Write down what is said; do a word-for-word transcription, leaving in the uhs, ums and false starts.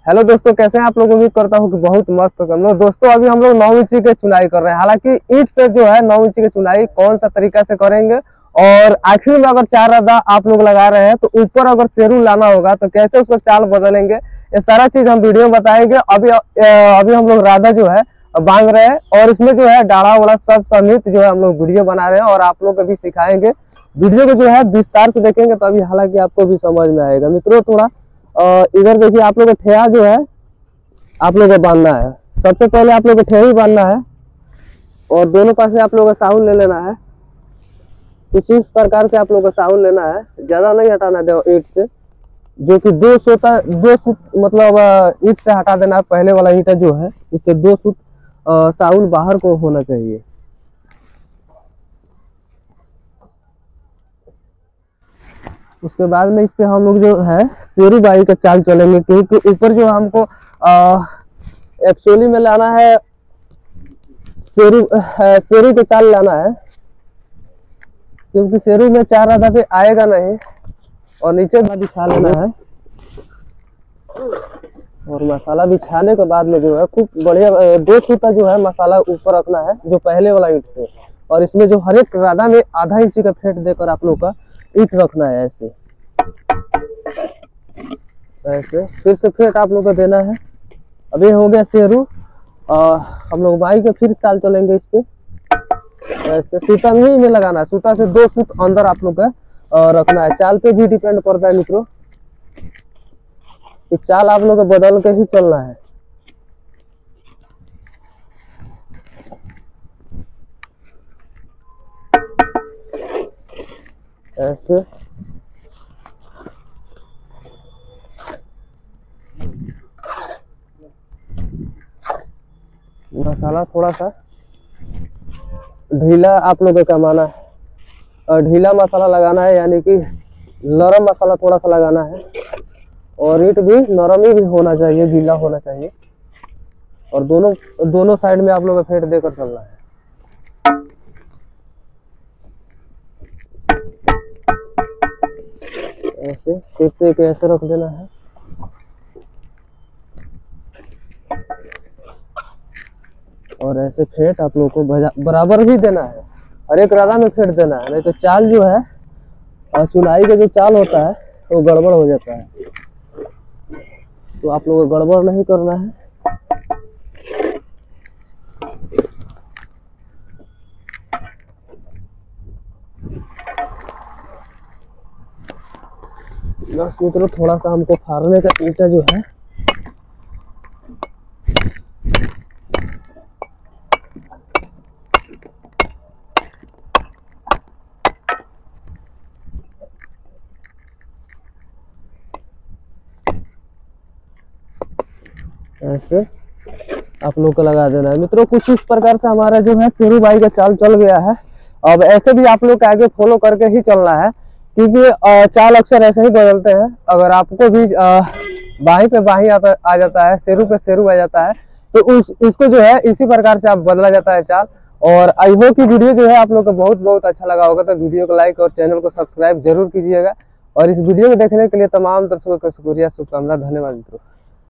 Hello दोस्तों, कैसे हैं आप लोग। उम्मीद करता हूँ कि बहुत मस्त हो। हम लोग दोस्तों अभी हम लोग नौ इंची के चुनाई कर रहे हैं। हालांकि ईंट से जो है नौ इंची की चुनाई कौन सा तरीका से करेंगे और आखिर में अगर चार रदा आप लोग लगा रहे हैं तो ऊपर अगर सेरू लाना होगा तो कैसे उसका चाल बदलेंगे, ये सारा चीज हम वीडियो में बताएंगे। अभी अभी हम लोग राधा जो है बांध रहे हैं और इसमें जो है डाढ़ा वाला सब समेत जो है हम लोग वीडियो बना रहे हैं और आप लोग को भी सिखाएंगे। वीडियो को जो है विस्तार से देखेंगे तो अभी हालांकि आपको भी समझ में आएगा। मित्रों थोड़ा इधर देखिए, आप लोग का ठेया जो है आप लोग को बांधना है। सबसे पहले आप लोग को ठेया ही बांधना है और दोनों पास से आप लोग को साउन ले लेना है। कुछ इस प्रकार से आप लोग को साउन लेना है, ज्यादा नहीं हटाना है ईंट से, जो कि दो सोता दो फुट मतलब ईंट से हटा देना है। पहले वाला ईंट जो है उससे दो फुट साउन बाहर को होना चाहिए। उसके बाद में इस पे हम लोग जो है शेरू बाई का चाल चलेंगे, क्योंकि ऊपर जो हमको एक्चुअली में लाना है शेरू शेरू का चाल लाना है, क्योंकि शेरू में चार आधा पे आएगा नहीं। और नीचे बिछा लेना है और मसाला बिछाने के बाद में जो है खूब बढ़िया दो सूता जो है मसाला ऊपर रखना है जो पहले वाला ईंट से। और इसमें जो हर एक राधा में आधा इंची का फेट देकर आप लोग का ईंट रखना है। ऐसे ऐसे फिर से फेट आप लोग को देना है। अभी हो गया शेरू। हम लोग बाई के फिर चाल चलेंगे इस पे। ऐसे सूता में ही में लगाना है, सूता से दो फुट अंदर आप लोग का रखना है। चाल पे भी डिपेंड करता है मित्रों कि चाल आप लोग को बदल के ही चलना है। ऐसे मसाला थोड़ा सा ढीला आप लोग को कमाना है और ढीला मसाला लगाना है, यानी कि नरम मसाला थोड़ा सा लगाना है। और ईंट भी नरम ही भी होना चाहिए, गीला होना चाहिए। और दोनों दोनों साइड में आप लोग को फेंट देकर चलना है। ऐसे फिर से एक ऐसे रख देना है। और ऐसे फेंट आप लोग को बराबर ही देना है, हर एक राधा में फेंट देना है, नहीं तो चाल जो है और चुनाई का जो चाल होता है वो तो गड़बड़ हो जाता है। तो आप लोग को गड़बड़ नहीं करना है। बस मित्रों थोड़ा सा हमको फाड़ने का ईंटा जो है ऐसे आप लोग को लगा देना है। मित्रों कुछ इस प्रकार से हमारा जो है शेरू बाई का चाल चल गया है। अब ऐसे भी आप लोग आगे फॉलो करके ही चलना है, क्योंकि चाल अक्सर ऐसे ही बदलते हैं। अगर आपको भी बाही पे बाही आता आ जाता है, शेरू पे शेरू आ जाता है, तो उस इसको जो है इसी प्रकार से आप बदला जाता है चाल। और आई होप की वीडियो जो है आप लोग को बहुत बहुत अच्छा लगा होगा, तो वीडियो को लाइक और चैनल को सब्सक्राइब जरूर कीजिएगा। और इस वीडियो को देखने के लिए तमाम दर्शकों का शुक्रिया, शुभकामना, धन्यवाद मित्रों।